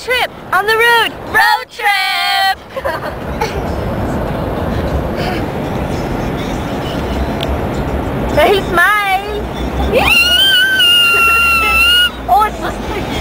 trip on the road. Road trip. Hey, smile. Oh, it's so sticky.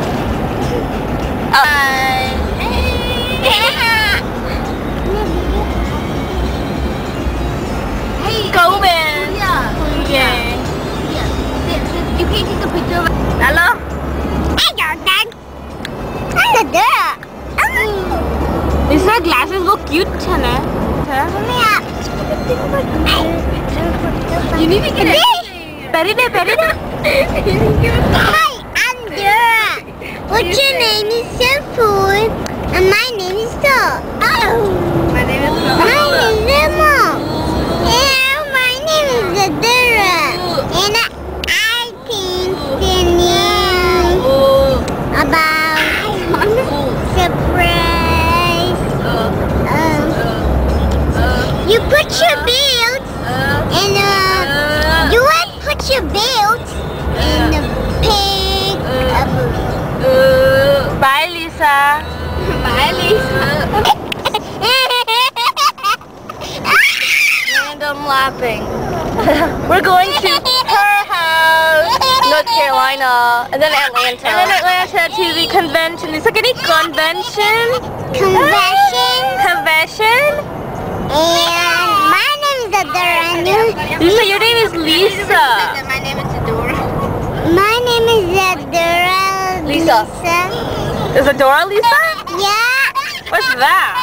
Hey, Coben. Yeah. You can't take a picture of it. Hello? Hello, Dad. Hello, Dad. Lisa, glasses look cute, Chana. You need to get it. Petty day, petty day. Hi, I'm Dora. What's your name is Seafood, and my name is Dora. Oh. My name is My name is Emma. And my name is Dora. And I think the name about surprise. You put your belt in you would put your belt in the pig. Bye, Lisa. Bye, Lisa. Random laughing. We're going to her house, North Carolina, and then Atlanta. And then Atlanta to the convention. Lisa, get a convention? Convention? And my name is Adora. Lisa, your name is Lisa. My name is Adora. My name is Adora. Lisa. Is Adora Lisa? Yeah. What's that?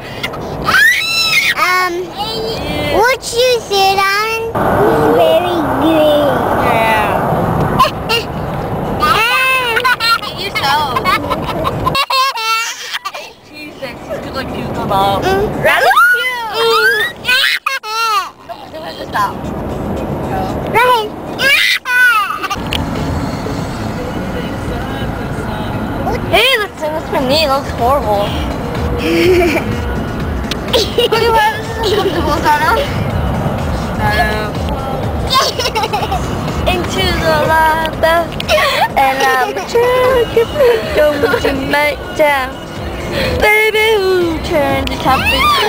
What you sit on is very green. Yeah. You so. She's sexy. She's like you come up. Right. Stop. Right. Hey, let's sing this for me. It looks horrible. Into the lava, and I'm going to make down. Baby, who turned the temperature?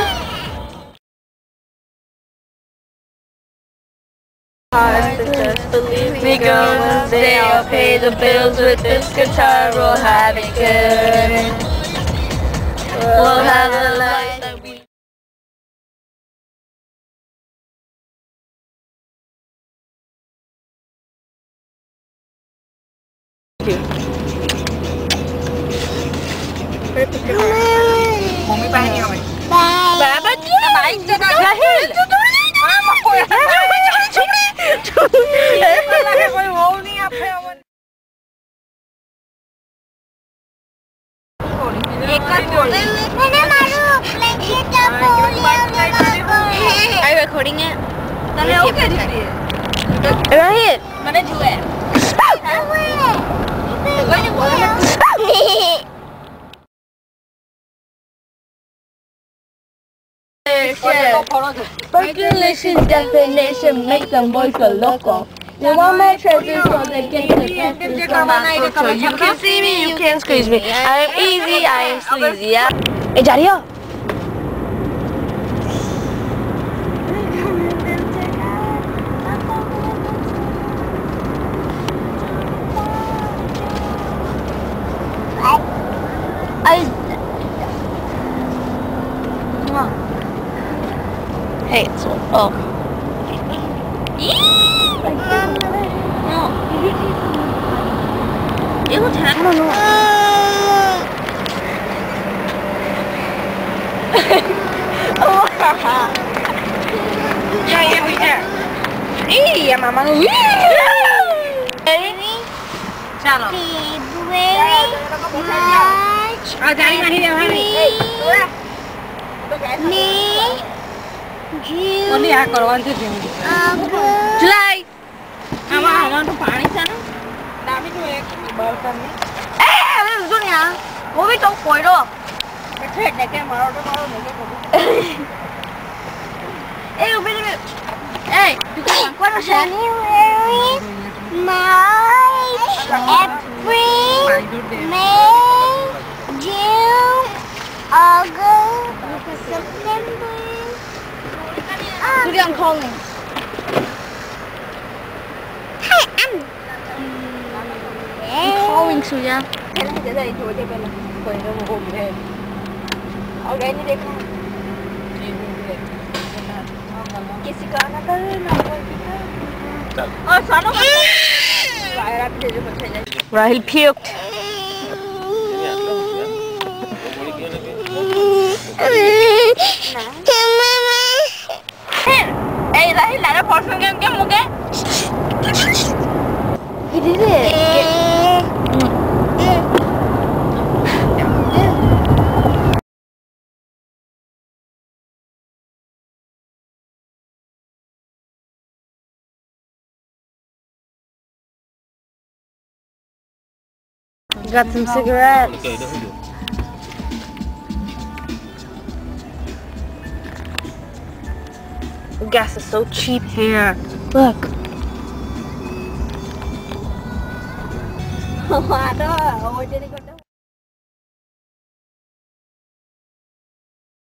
Just believe me, girl, one day I'll pay the bills with this guitar. We'll have it good. We'll have a life that we. Bye. Bye. Are you recording it? Right. I'm gonna do it. Speculation's definition makes them boys go loco. They want my treasure so they get the treasure from my culture. You can see me, you can squeeze me. I am easy, I am sleazy. Yeah. Hey, Dario. Hey, it's oh. It was I don't know. Yeah, mama. Ready? Chalo. February, March, May, June, August. July. Dunia. वो भी तो कोई रो. Hey, January, March, April, May, August, September. Today I'm calling. Hi, I'm calling Surya. Rahil puked. Hey, Rahil, ada portion game muke? He did it. Got some cigarettes. Gas is so cheap here. Look.